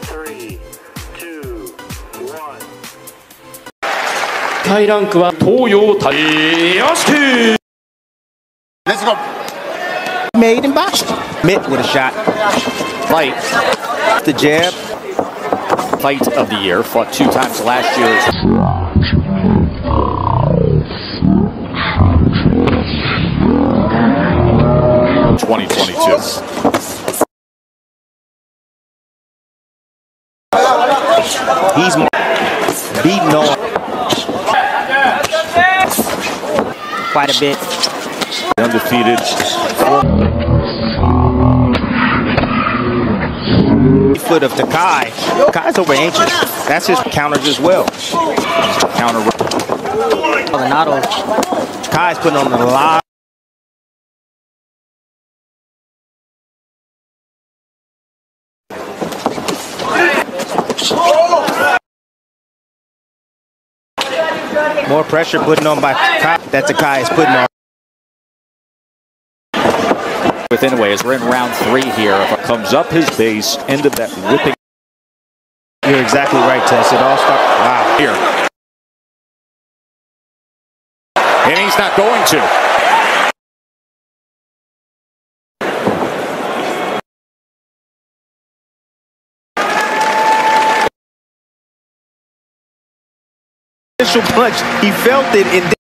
3, 2, 1. タイランクは東洋タイヨシキ Let's go. Made and botched. Mitt with a shot. Fight. The jab. Fight of the year. Fought 2 times last year. In 2022. He's beating on quite a bit. Undefeated. Foot of Takei. Takei's over inches. That's his counters as well. Counter. Baldonado. Takei's putting on a lot. More pressure putting on by Takei. That Takei is putting on. Within a way, as we're in round 3 here, if it comes up his base, end of that whipping. You're exactly right, Tess. It all starts. Wow. Here. And he's not going to. Initial punch, he felt it in